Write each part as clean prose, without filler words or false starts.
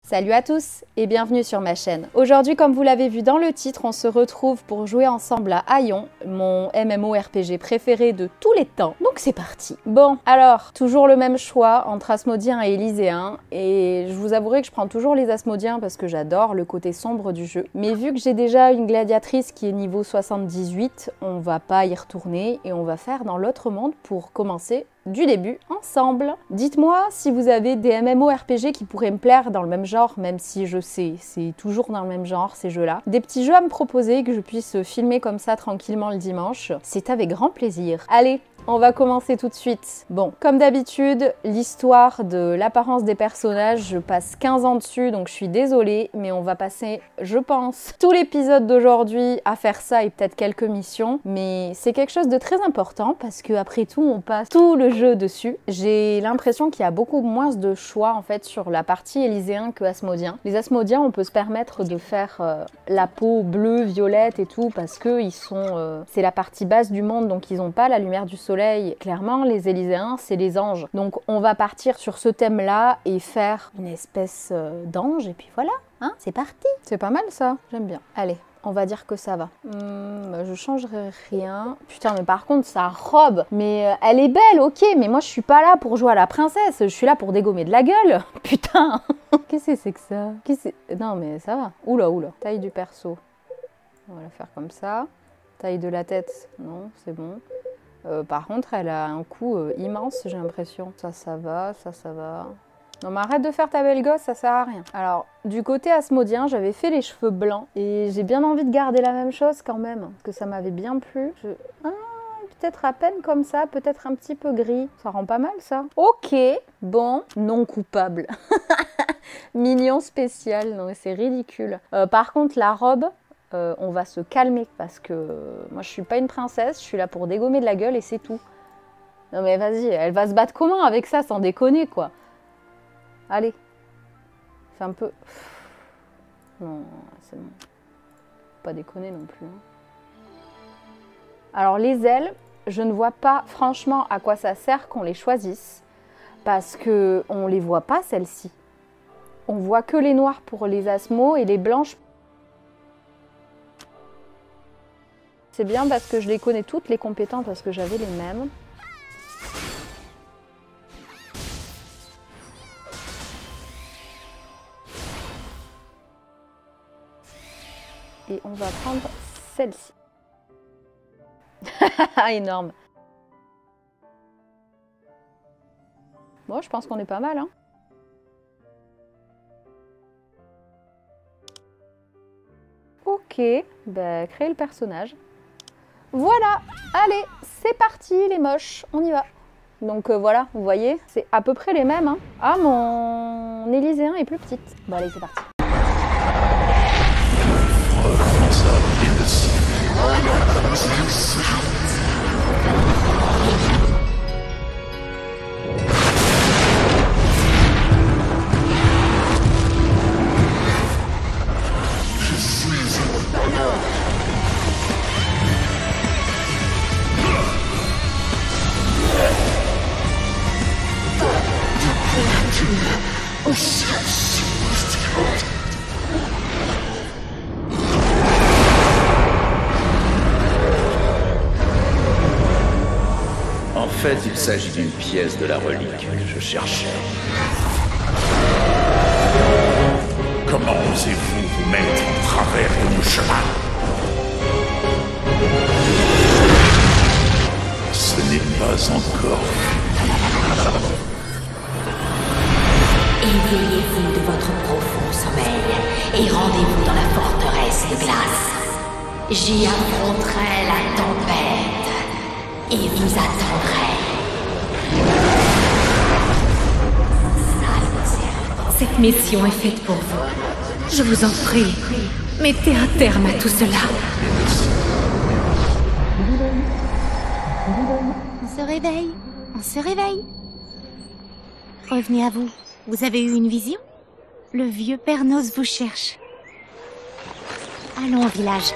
Salut à tous et bienvenue sur ma chaîne. Aujourd'hui, comme vous l'avez vu dans le titre, on se retrouve pour jouer ensemble à Aion, mon MMORPG préféré de tous les temps. Donc c'est parti. Bon, alors, toujours le même choix entre Asmodien et Élyséen. Et je vous avouerai que je prends toujours les Asmodiens parce que j'adore le côté sombre du jeu. Mais vu que j'ai déjà une gladiatrice qui est niveau 78, on va pas y retourner et on va faire dans l'autre monde pour commencer du début ensemble. Dites-moi si vous avez des MMORPG qui pourraient me plaire dans le même genre, même si je sais, c'est toujours dans le même genre ces jeux-là. Des petits jeux à me proposer que je puisse filmer comme ça tranquillement le dimanche, c'est avec grand plaisir. Allez, on va commencer tout de suite. Bon, comme d'habitude, l'histoire de l'apparence des personnages, je passe 15 ans dessus, donc je suis désolée, mais on va passer, je pense, tout l'épisode d'aujourd'hui à faire ça et peut-être quelques missions. Mais c'est quelque chose de très important parce qu'après tout, on passe tout le jeu dessus. J'ai l'impression qu'il y a beaucoup moins de choix en fait sur la partie élyséen que Asmodien. Les Asmodiens, on peut se permettre de faire la peau bleue, violette et tout parce que ils sont, c'est la partie basse du monde, donc ils n'ont pas la lumière du soleil. Clairement, les Élyséens, c'est les anges. Donc on va partir sur ce thème-là et faire une espèce d'ange et puis voilà, hein, c'est parti. C'est pas mal ça, j'aime bien. Allez. On va dire que ça va. Je changerai rien. Putain, mais par contre, sa robe, mais elle est belle, ok, mais moi je suis pas là pour jouer à la princesse, je suis là pour dégommer de la gueule. Putain. Qu'est-ce que c'est que ça? Non, mais ça va. Oula, oula. Taille du perso. On va la faire comme ça. Taille de la tête, non, c'est bon. Par contre, elle a un coup immense, j'ai l'impression. Ça va, ça va. Non mais arrête de faire ta belle gosse, ça sert à rien. Alors, du côté Asmodien, j'avais fait les cheveux blancs et j'ai bien envie de garder la même chose quand même, parce que ça m'avait bien plu. Peut-être à peine comme ça, peut-être un petit peu gris. Ça rend pas mal ça. Ok, bon, non coupable. Mignon spécial, non mais c'est ridicule. Par contre, la robe... on va se calmer parce que moi je suis pas une princesse, je suis là pour dégommer de la gueule et c'est tout. Non mais vas-y, elle va se battre comment avec ça sans déconner quoi. Allez, c'est un peu... Non, c'est bon. Pas déconner non plus. Hein. Alors les ailes, je ne vois pas franchement à quoi ça sert qu'on les choisisse parce que on les voit pas celles-ci. On voit que les noirs pour les asmos et les blanches. C'est bien parce que je les connais toutes les compétences parce que j'avais les mêmes. Et on va prendre celle-ci. Énorme. Bon, je pense qu'on est pas mal, hein. Ok, bah, créer le personnage. Voilà, allez, c'est parti les moches, on y va. Donc voilà, vous voyez, c'est à peu près les mêmes. Hein. Ah, mon Élyséen est plus petite. Bon allez, c'est parti. En fait, il s'agit d'une pièce de la relique que je cherchais. Comment osez-vous vous mettre en travers de mon chemin? Ce n'est pas encore fini. Éveillez-vous de votre profond sommeil et rendez-vous dans la forteresse de glace. J'y affronterai la tempête et vous attendrai. Cette mission est faite pour vous. Je vous en prie, mettez un terme à tout cela. On se réveille, on se réveille. Revenez à vous. Vous avez eu une vision? Le vieux Pernos vous cherche. Allons au village.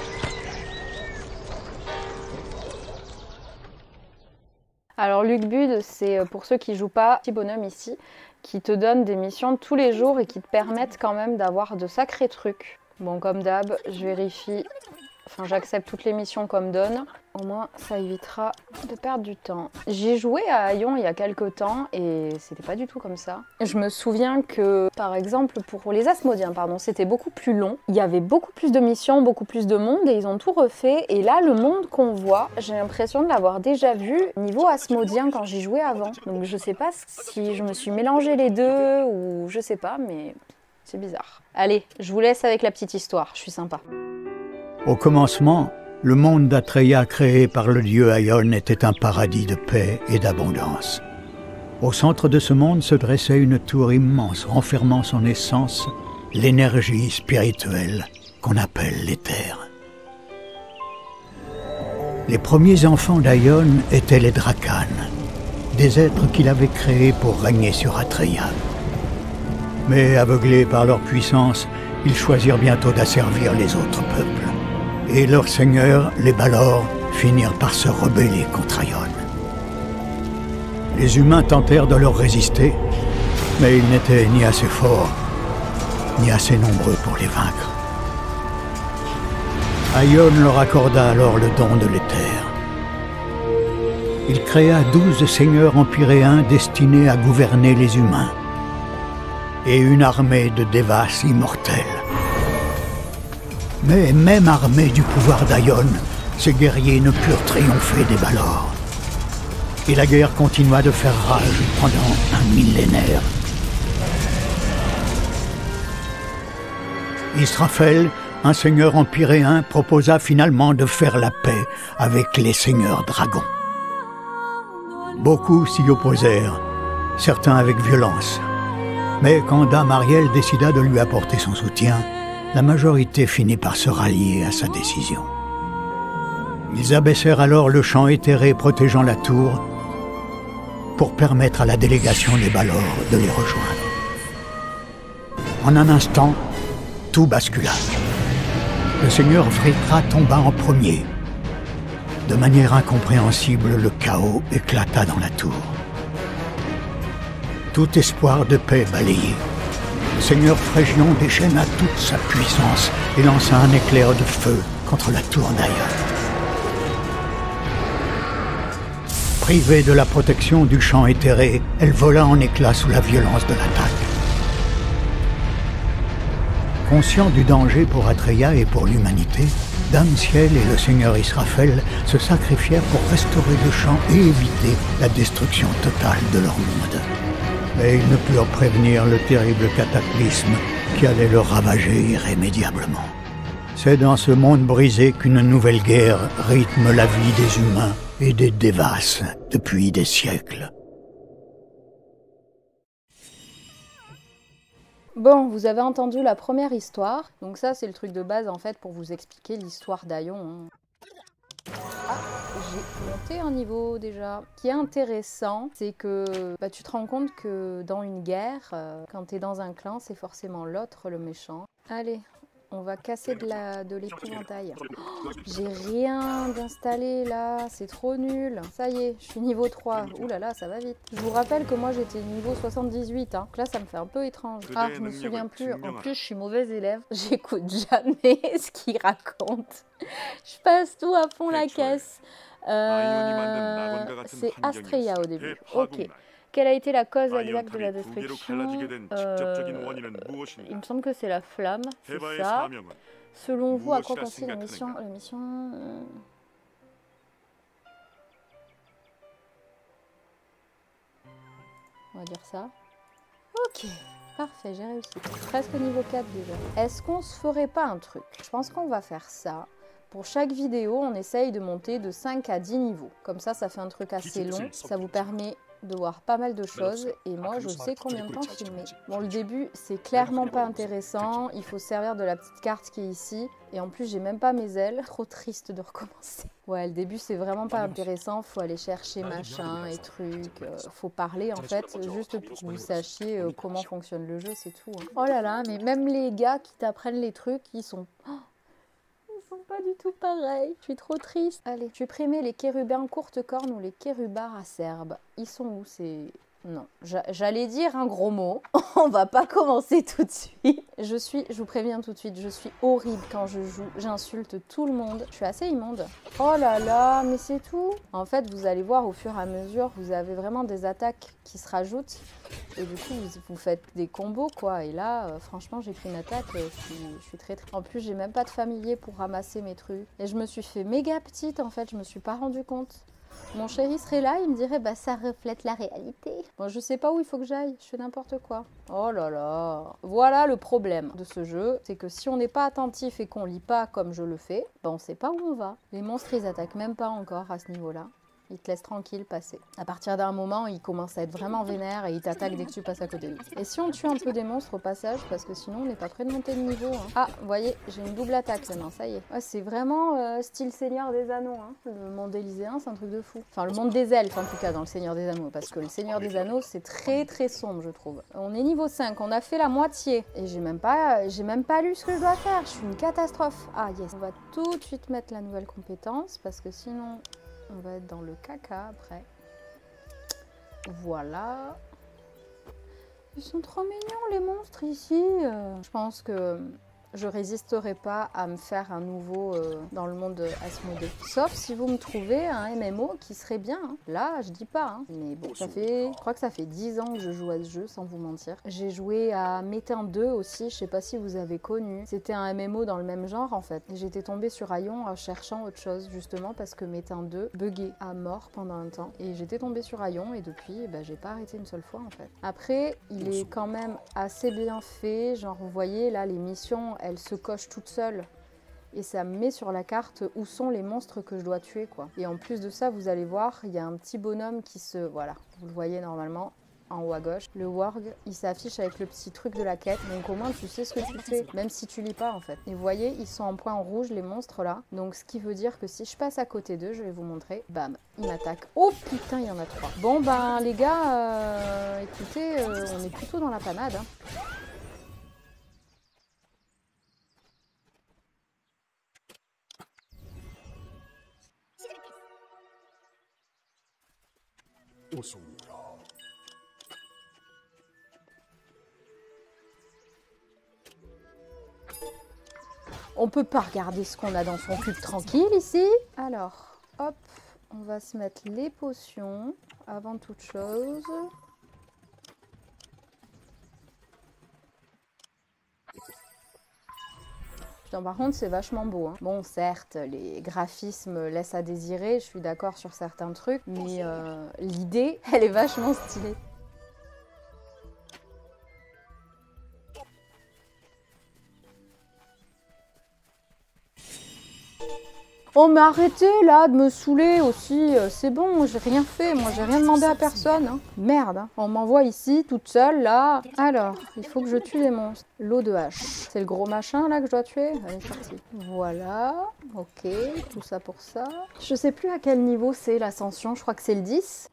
Alors Luc Bud, c'est pour ceux qui jouent pas, petit bonhomme ici, qui te donnent des missions tous les jours et qui te permettent quand même d'avoir de sacrés trucs. Bon, comme d'hab, je vérifie, enfin j'accepte toutes les missions qu'on me donne. Au moins, ça évitera de perdre du temps. J'ai joué à Aion il y a quelques temps et c'était pas du tout comme ça. Je me souviens que, par exemple, pour les Asmodiens, pardon, c'était beaucoup plus long. Il y avait beaucoup plus de missions, beaucoup plus de monde et ils ont tout refait. Et là, le monde qu'on voit, j'ai l'impression de l'avoir déjà vu niveau Asmodien quand j'y jouais avant. Donc je sais pas si je me suis mélangé les deux ou je sais pas, mais c'est bizarre. Allez, je vous laisse avec la petite histoire, je suis sympa. Au commencement, le monde d'Atreya créé par le dieu Aion était un paradis de paix et d'abondance. Au centre de ce monde se dressait une tour immense renfermant son essence, l'énergie spirituelle qu'on appelle l'éther. Les premiers enfants d'Aion étaient les Dracanes, des êtres qu'il avait créés pour régner sur Atreya. Mais aveuglés par leur puissance, ils choisirent bientôt d'asservir les autres peuples. Et leurs seigneurs, les Balor, finirent par se rebeller contre Aion. Les humains tentèrent de leur résister, mais ils n'étaient ni assez forts, ni assez nombreux pour les vaincre. Aion leur accorda alors le don de l'éther. Il créa 12 seigneurs empyréens destinés à gouverner les humains, et une armée de Devas immortels. Mais même armés du pouvoir d'Aion, ces guerriers ne purent triompher des Balor. Et la guerre continua de faire rage pendant un millénaire. Israfel, un seigneur empyréen, proposa finalement de faire la paix avec les seigneurs dragons. Beaucoup s'y opposèrent, certains avec violence. Mais quand Dame Ariel décida de lui apporter son soutien, la majorité finit par se rallier à sa décision. Ils abaissèrent alors le champ éthéré protégeant la tour pour permettre à la délégation des Balor de les rejoindre. En un instant, tout bascula. Le seigneur Vritra tomba en premier. De manière incompréhensible, le chaos éclata dans la tour. Tout espoir de paix balayé. Le seigneur Phrégion déchaîna toute sa puissance et lança un éclair de feu contre la tour d'Aion. Privée de la protection du champ éthéré, elle vola en éclats sous la violence de l'attaque. Conscients du danger pour Atreya et pour l'humanité, Dame Ciel et le seigneur Israfel se sacrifièrent pour restaurer le champ et éviter la destruction totale de leur monde. Mais ils ne purent prévenir le terrible cataclysme qui allait le ravager irrémédiablement. C'est dans ce monde brisé qu'une nouvelle guerre rythme la vie des humains et des Devas depuis des siècles. Bon, vous avez entendu la première histoire. Donc ça, c'est le truc de base, en fait, pour vous expliquer l'histoire d'Aion. Ah, j'ai monté un niveau déjà. Ce qui est intéressant, c'est que tu te rends compte que dans une guerre, quand t'es dans un clan, c'est forcément l'autre le méchant. Allez, on va casser de l'épouvantail. Oh, j'ai rien d'installé là, c'est trop nul. Ça y est, je suis niveau 3. Ouh là là, ça va vite. Je vous rappelle que moi j'étais niveau 78. Hein. Donc là, ça me fait un peu étrange. Ah, je me souviens plus. En plus, je suis mauvaise élève. J'écoute jamais ce qu'il raconte. Je passe tout à fond la caisse. C'est Astrea au début. Ok. Quelle a été la cause exacte de la destruction? Il me semble que c'est la flamme, c'est ça. Selon vous, à quoi consiste la mission? On va dire ça. Ok, parfait, j'ai réussi. Presque niveau 4 déjà. Est-ce qu'on se ferait pas un truc? Je pense qu'on va faire ça. Pour chaque vidéo, on essaye de monter de 5 à 10 niveaux. Comme ça fait un truc assez long. Ça vous permet de voir pas mal de choses et moi je sais combien de temps filmer. Bon, le début c'est clairement pas intéressant, il faut se servir de la petite carte qui est ici et en plus j'ai même pas mes ailes, trop triste de recommencer. Ouais, le début c'est vraiment pas intéressant, faut aller chercher machin et trucs, faut parler en fait juste pour que vous sachiez comment fonctionne le jeu, c'est tout. Hein. Oh là là, mais même les gars qui t'apprennent les trucs, ils sont pas du tout pareil. Je suis trop triste. Allez, je vais primer les kérubins courte corne ou les kérubars acerbes. Ils sont où ces Non, j'allais dire un gros mot. On va pas commencer tout de suite. Je vous préviens tout de suite, je suis horrible quand je joue. J'insulte tout le monde. Je suis assez immonde. Oh là là, mais c'est tout. En fait, vous allez voir au fur et à mesure, vous avez vraiment des attaques qui se rajoutent. Et du coup, vous faites des combos, quoi. Et là, franchement, j'ai pris une attaque. Je suis très... En plus, j'ai même pas de familier pour ramasser mes trucs. Et je me suis fait méga petite, en fait. Je me suis pas rendu compte. Mon chéri serait là, il me dirait bah ça reflète la réalité. Bon, je sais pas où il faut que j'aille, je fais n'importe quoi. Oh là là. Voilà le problème de ce jeu, c'est que si on n'est pas attentif et qu'on lit pas comme je le fais, bah on sait pas où on va. Les monstres ils attaquent même pas encore à ce niveau-là. Ils te laissent tranquille passer. À partir d'un moment, ils commencent à être vraiment vénères et ils t'attaquent dès que tu passes à côté d'eux. Et si on tue un peu des monstres au passage, parce que sinon on n'est pas prêt de monter de niveau. Hein. Ah, vous voyez, j'ai une double attaque maintenant, ça y est. Ouais, c'est vraiment style Seigneur des Anneaux. Hein. Le monde élyséen, c'est un truc de fou. Enfin, le monde des elfes en tout cas dans le Seigneur des Anneaux. Parce que le Seigneur des Anneaux, c'est très très sombre, je trouve. On est niveau 5, on a fait la moitié. Et j'ai même pas lu ce que je dois faire. Je suis une catastrophe. Ah yes, on va tout de suite mettre la nouvelle compétence parce que sinon... On va être dans le caca après. Voilà. Ils sont trop mignons les monstres ici. Je pense que je résisterai pas à me faire un nouveau dans le monde Asmodée. Sauf si vous me trouvez un MMO qui serait bien. Hein. Là, je dis pas. Hein. Mais bon, je crois que ça fait 10 ans que je joue à ce jeu, sans vous mentir. J'ai joué à Métain 2 aussi, je sais pas si vous avez connu. C'était un MMO dans le même genre en fait. J'étais tombée sur Aion en cherchant autre chose, justement parce que Métain 2 buguait à mort pendant un temps. Et j'étais tombée sur Aion et depuis, bah, j'ai pas arrêté une seule fois en fait. Après, il est quand même assez bien fait. Genre, vous voyez, là, les missions... elle se coche toute seule et ça me met sur la carte où sont les monstres que je dois tuer quoi. Et en plus de ça, vous allez voir, il y a un petit bonhomme qui se... Voilà, vous le voyez normalement en haut à gauche. Le warg, il s'affiche avec le petit truc de la quête, donc au moins tu sais ce que tu fais, même si tu lis pas en fait. Et vous voyez, ils sont en point rouge les monstres là, donc ce qui veut dire que si je passe à côté d'eux, je vais vous montrer, bam, ils m'attaquent. Oh putain, il y en a 3. Bon ben les gars, écoutez, on est plutôt dans la panade. Hein. On peut pas regarder ce qu'on a dans son cube tranquille ici. Alors, hop, on va se mettre les potions avant toute chose. Putain, par contre, c'est vachement beau. Hein. Bon, certes, les graphismes laissent à désirer, je suis d'accord sur certains trucs, mais l'idée, elle est vachement stylée. Oh mais arrêtez là de me saouler aussi, c'est bon, j'ai rien fait, moi j'ai rien demandé à personne. Hein. Merde, hein. On m'envoie ici toute seule là. Alors, il faut que je tue les monstres. L'eau de hache, c'est le gros machin là que je dois tuer. Allez, c'est parti. Voilà, ok, tout ça pour ça. Je sais plus à quel niveau c'est l'ascension, je crois que c'est le 10.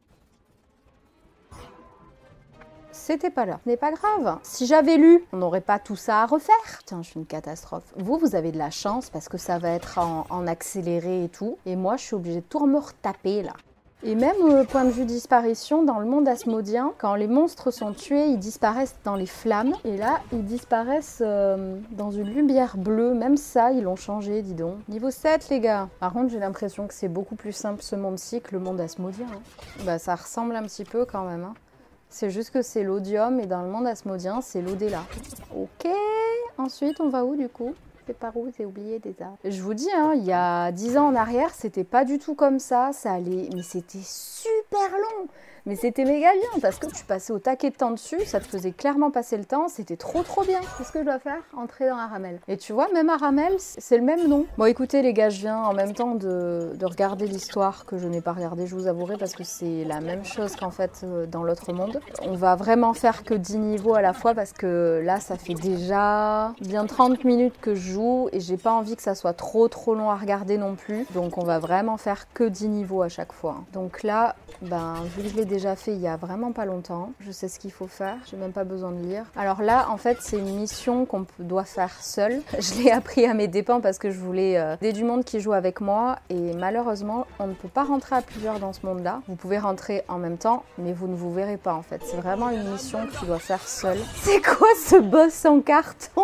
C'était pas là. Ce n'est pas grave. Si j'avais lu, on n'aurait pas tout ça à refaire. Putain, je suis une catastrophe. Vous avez de la chance parce que ça va être en accéléré et tout. Et moi, je suis obligée de tout me retaper là. Et même au point de vue disparition, dans le monde asmodien, quand les monstres sont tués, ils disparaissent dans les flammes. Et là, ils disparaissent dans une lumière bleue. Même ça, ils l'ont changé, dis donc. Niveau 7, les gars. Par contre, j'ai l'impression que c'est beaucoup plus simple ce monde-ci que le monde asmodien. Hein. Bah, ça ressemble un petit peu quand même. Hein. C'est juste que c'est l'Odium et dans le monde asmodien, c'est l'Odéla. Ok, ensuite on va où du coup? C'est par où? J'ai oublié déjà. Je vous dis, hein, il y a 10 ans en arrière, c'était pas du tout comme ça allait... Mais c'était super long. Mais c'était méga bien parce que tu passais au taquet de temps dessus, ça te faisait clairement passer le temps, c'était trop bien. Qu'est-ce que je dois faire? Entrer dans Aramel. Et tu vois, même Aramel, c'est le même nom. Bon écoutez les gars, je viens en même temps de regarder l'histoire que je n'ai pas regardée, je vous avouerai, parce que c'est la même chose qu'en fait dans l'autre monde. On va vraiment faire que 10 niveaux à la fois parce que là, ça fait déjà bien 30 minutes que je joue et j'ai pas envie que ça soit trop long à regarder non plus. Donc on va vraiment faire que 10 niveaux à chaque fois. Donc là, ben, vu que je l'ai déjà fait il y a vraiment pas longtemps. Je sais ce qu'il faut faire, j'ai même pas besoin de lire. Alors là, en fait, c'est une mission qu'on doit faire seul. Je l'ai appris à mes dépens parce que je voulais aider du monde qui joue avec moi. Et malheureusement, on ne peut pas rentrer à plusieurs dans ce monde-là. Vous pouvez rentrer en même temps, mais vous ne vous verrez pas en fait. C'est vraiment une mission que tu dois faire seul. C'est quoi ce boss en carton?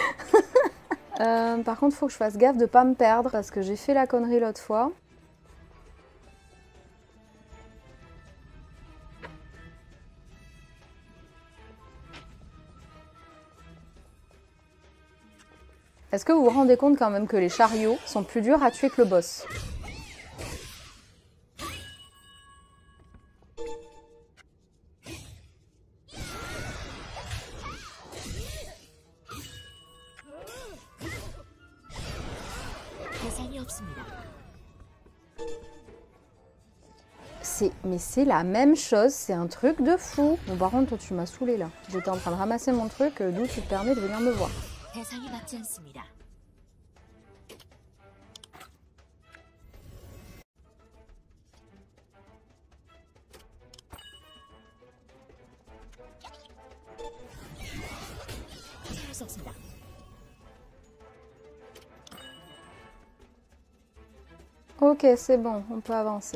Par contre, il faut que je fasse gaffe de pas me perdre parce que j'ai fait la connerie l'autre fois. Est-ce que vous vous rendez compte quand même que les chariots sont plus durs à tuer que le boss? Mais c'est la même chose, c'est un truc de fou. Bon, par contre, toi, tu m'as saoulé là. J'étais en train de ramasser mon truc, d'où tu te permets de venir me voir. Ok, c'est bon, on peut avancer.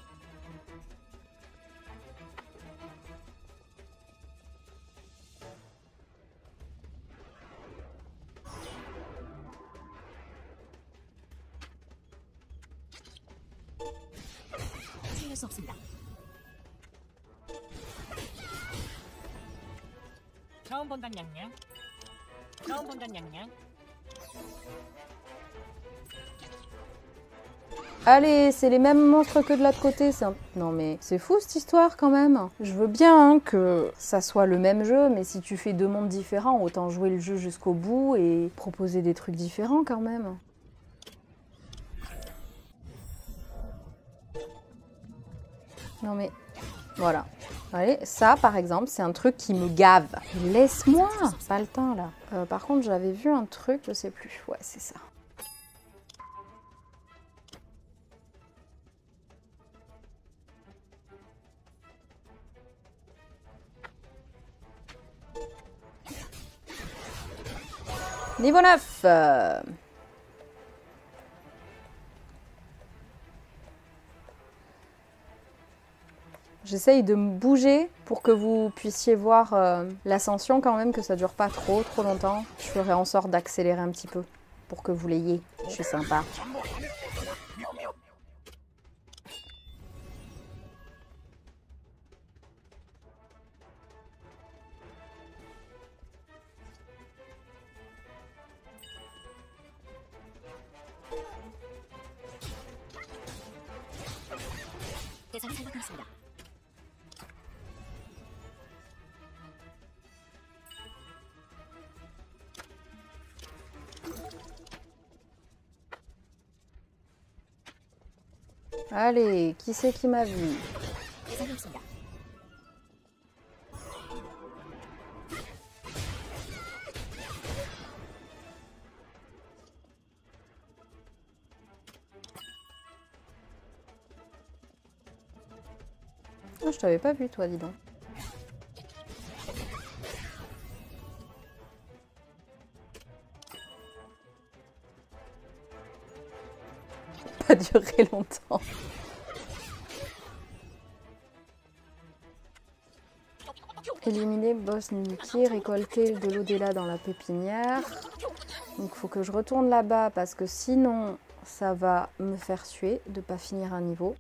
Allez, c'est les mêmes monstres que de l'autre côté. Non mais c'est fou cette histoire quand même. Je veux bien hein, que ça soit le même jeu, mais si tu fais deux mondes différents, autant jouer le jeu jusqu'au bout et proposer des trucs différents quand même. Non mais, voilà. Allez, ça par exemple, c'est un truc qui me gave. Laisse-moi, pas le temps là. Par contre, j'avais vu un truc, je sais plus. Ouais, c'est ça. Niveau 9 J'essaye de me bouger pour que vous puissiez voir l'ascension quand même, que ça dure pas trop longtemps. Je ferai en sorte d'accélérer un petit peu pour que vous l'ayez. Je suis sympa. Allez, qui c'est qui m'a vu? Oh, je t'avais pas vu toi, dis donc. Pas duré longtemps. Éliminer boss Niki, récolter de l'au-delà dans la pépinière. Donc faut que je retourne là-bas parce que sinon ça va me faire suer de pas finir un niveau.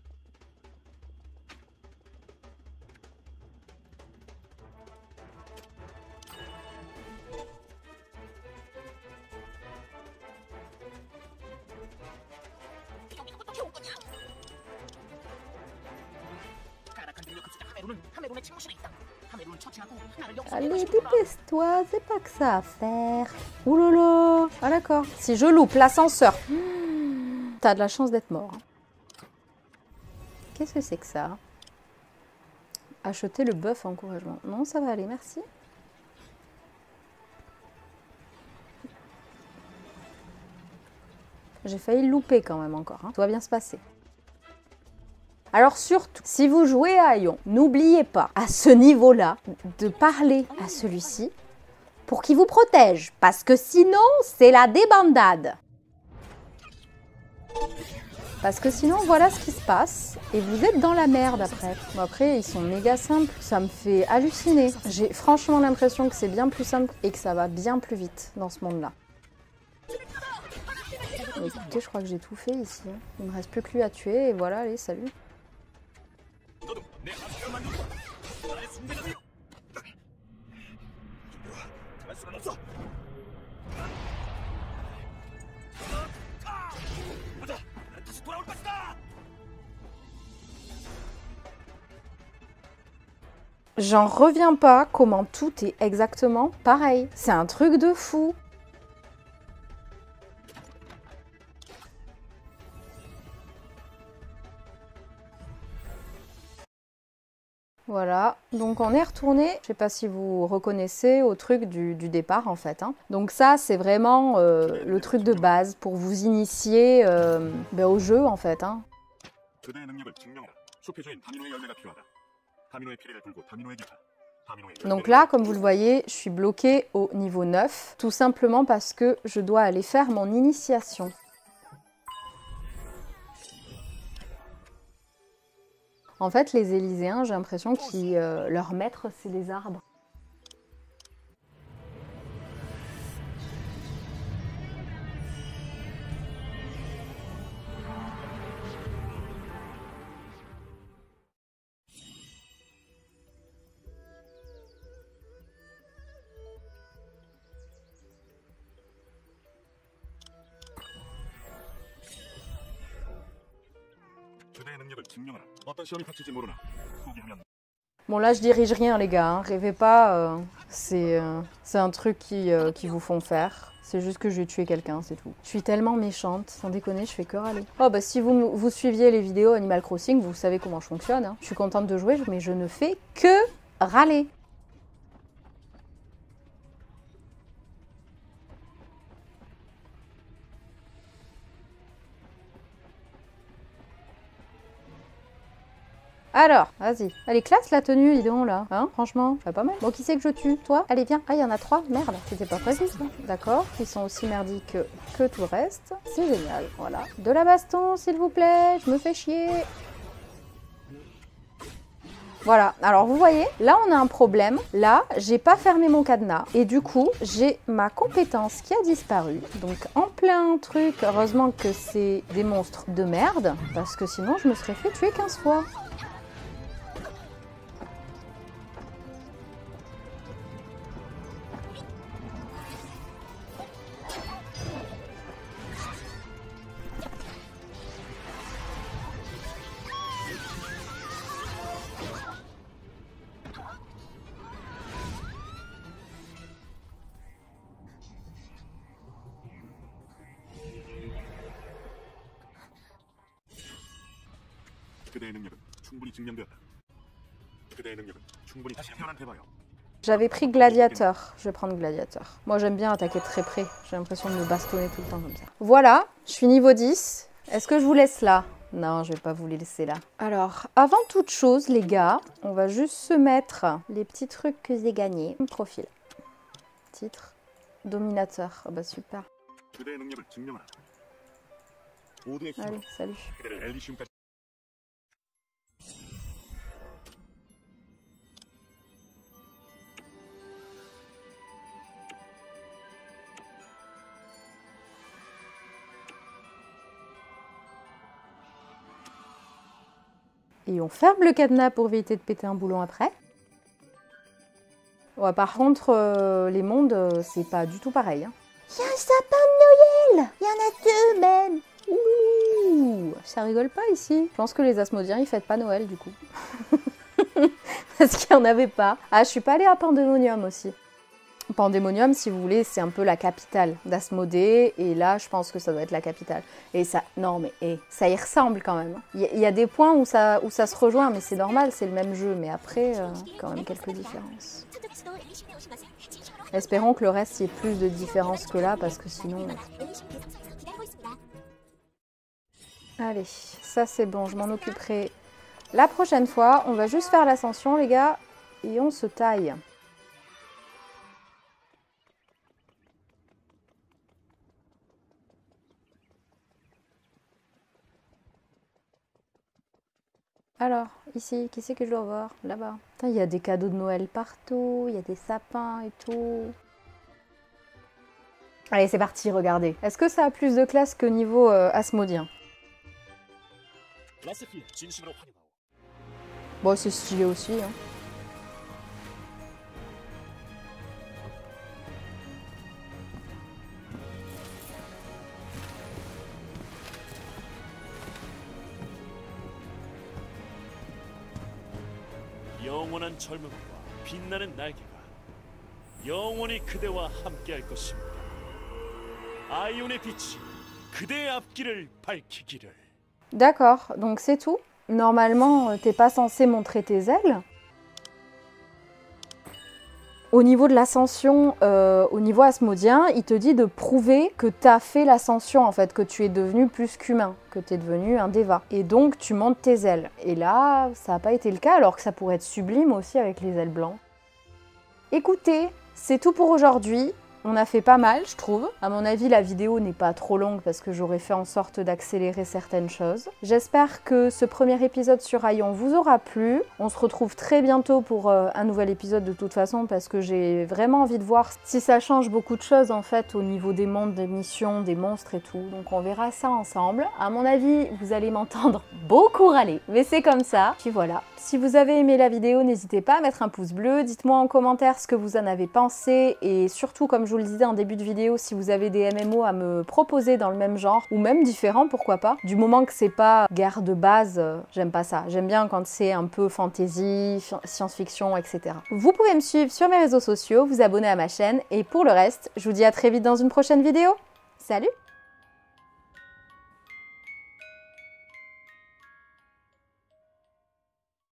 Allez, dépêche-toi, c'est pas que ça à faire. Ouh là là. Ah d'accord. Si je loupe l'ascenseur, t'as de la chance d'être mort. Qu'est-ce que c'est que ça? Acheter le buff encouragement. Non, ça va aller, merci. J'ai failli louper quand même encore. Hein. Tout va bien se passer. Alors surtout, si vous jouez à Aion, n'oubliez pas, à ce niveau-là, de parler à celui-ci pour qu'il vous protège, parce que sinon, c'est la débandade. Parce que sinon, voilà ce qui se passe, et vous êtes dans la merde après. Bon, après, ils sont méga simples, ça me fait halluciner. J'ai franchement l'impression que c'est bien plus simple et que ça va bien plus vite dans ce monde-là. Écoutez, je crois que j'ai tout fait ici. Il me reste plus que lui à tuer, et voilà, allez, salut. J'en reviens pas comment tout est exactement pareil. C'est un truc de fou. Voilà, donc on est retourné, je sais pas si vous reconnaissez, au truc du départ en fait. Hein. Donc ça c'est vraiment le truc de base pour vous initier au jeu en fait. Hein. Donc là, comme vous le voyez, je suis bloquée au niveau 9, tout simplement parce que je dois aller faire mon initiation. En fait, les Élyséens, j'ai l'impression que leur maître, c'est des arbres. Bon là je dirige rien les gars, hein. Rêvez pas, c'est un truc qui vous font faire. C'est juste que je vais tuer quelqu'un, c'est tout. Je suis tellement méchante, sans déconner, je fais que râler. Oh bah si vous suiviez les vidéos Animal Crossing, vous savez comment je fonctionne. Hein. Je suis contente de jouer, mais je ne fais que râler. Alors, vas-y. Elle est classe la tenue, dis donc là. Hein, franchement, ça va pas mal. Bon, qui c'est que je tue? Toi? Allez, viens. Ah, il y en a 3. Merde, c'était pas prévu ça. D'accord. Ils sont aussi merdiques que tout le reste. C'est génial. Voilà. De la baston, s'il vous plaît. Je me fais chier. Voilà, alors vous voyez, là on a un problème. Là, j'ai pas fermé mon cadenas. Et du coup, j'ai ma compétence qui a disparu. Donc en plein truc, heureusement que c'est des monstres de merde. Parce que sinon, je me serais fait tuer 15 fois. J'avais pris gladiateur, je vais prendre gladiateur. Moi j'aime bien attaquer très près, j'ai l'impression de me bastonner tout le temps comme ça. Voilà, je suis niveau 10. Est-ce que je vous laisse là? Non, je vais pas vous les laisser là. Alors, avant toute chose les gars, on va juste se mettre les petits trucs que j'ai gagnés. Profil. Titre. Dominateur. Ah bah super. Allez, salut. Et on ferme le cadenas pour éviter de péter un boulon après. Ouais, par contre, les mondes, c'est pas du tout pareil. Hein. Il y a un sapin de Noël! Il y en a 2 même! Ouh! Ça rigole pas ici. Je pense que les Asmodiens, ils fêtent pas Noël du coup. Parce qu'il n'y en avait pas. Ah, je suis pas allée à Pandémonium aussi. Pandémonium, si vous voulez, c'est un peu la capitale d'Asmodée. Et là, je pense que ça doit être la capitale. Et ça, non mais ça y ressemble quand même. Il y a des points où ça se rejoint, mais c'est normal, c'est le même jeu. Mais après, quand même quelques différences. Espérons que le reste, il y ait plus de différences que là, parce que sinon... Allez, ça c'est bon, je m'en occuperai La prochaine fois, on va juste faire l'ascension, les gars, et on se taille. Alors, ici, qui c'est que je dois voir? Là-bas. Il y a des cadeaux de Noël partout, il y a des sapins et tout. Allez, c'est parti, regardez. Est-ce que ça a plus de classe que niveau asmodien? Bon, c'est stylé aussi, hein. 영원한 젊음과 빛나는 날개가 영원히 그대와 함께할 것입니다. 아이온의 빛이 그대의 앞길을 밝히기를. D'accord, donc c'est tout. Normalement, t'es pas censé montrer tes ailes. Au niveau de l'ascension, au niveau asmodien, il te dit de prouver que tu as fait l'ascension, en fait, que tu es devenu plus qu'humain, que tu es devenu un déva. Et donc, tu montes tes ailes. Et là, ça n'a pas été le cas, alors que ça pourrait être sublime aussi avec les ailes blancs. Écoutez, c'est tout pour aujourd'hui. On a fait pas mal, je trouve. À mon avis, la vidéo n'est pas trop longue parce que j'aurais fait en sorte d'accélérer certaines choses. J'espère que ce premier épisode sur Aion vous aura plu. On se retrouve très bientôt pour un nouvel épisode de toute façon parce que j'ai vraiment envie de voir si ça change beaucoup de choses en fait au niveau des mondes, des missions, des monstres et tout. Donc on verra ça ensemble. À mon avis, vous allez m'entendre beaucoup râler, mais c'est comme ça. Puis voilà. Si vous avez aimé la vidéo, n'hésitez pas à mettre un pouce bleu. Dites-moi en commentaire ce que vous en avez pensé et surtout, comme je vous le disais en début de vidéo, si vous avez des MMO à me proposer dans le même genre ou même différents, pourquoi pas. Du moment que c'est pas guerre de base, j'aime pas ça. J'aime bien quand c'est un peu fantasy, science-fiction, etc. Vous pouvez me suivre sur mes réseaux sociaux, vous abonner à ma chaîne et pour le reste, je vous dis à très vite dans une prochaine vidéo. Salut!